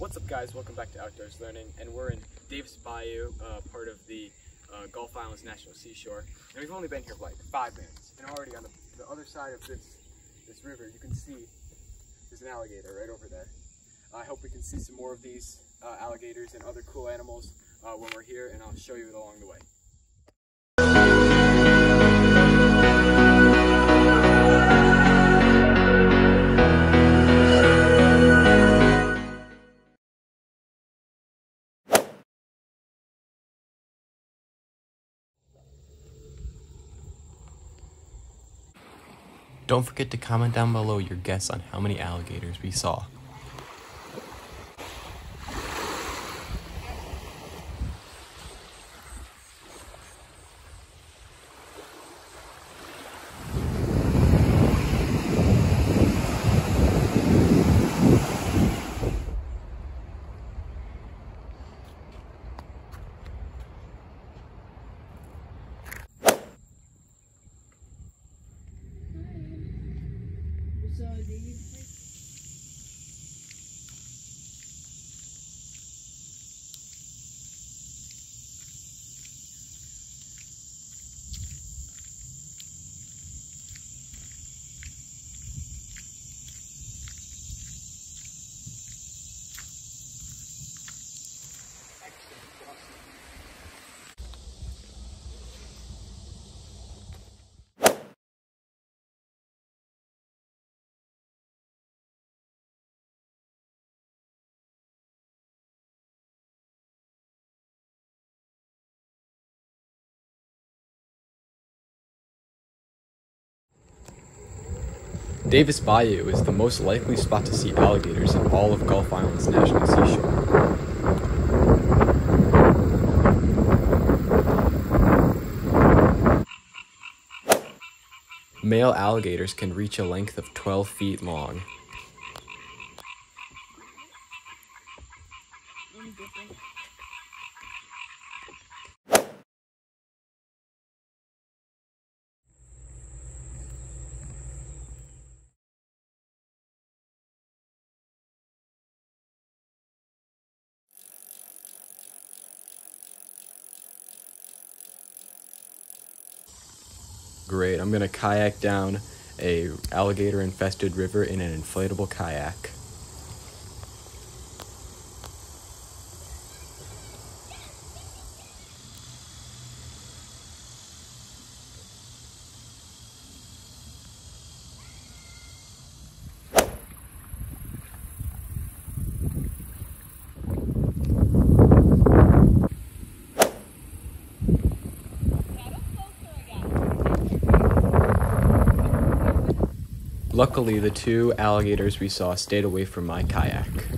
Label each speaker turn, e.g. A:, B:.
A: What's up, guys? Welcome back to Outdoors Learning, and we're in Davis Bayou, part of the Gulf Islands National Seashore, and we've only been here for like 5 minutes, and already on the other side of this river, you can see there's an alligator right over there. I hope we can see some more of these alligators and other cool animals when we're here, and I'll show you it along the way.
B: Don't forget to comment down below your guess on how many alligators we saw. Davis Bayou is the most likely spot to see alligators in all of Gulf Islands National Seashore. Male alligators can reach a length of 12 feet long. Great, I'm gonna kayak down a alligator-infested river in an inflatable kayak. Luckily, the 2 alligators we saw stayed away from my kayak.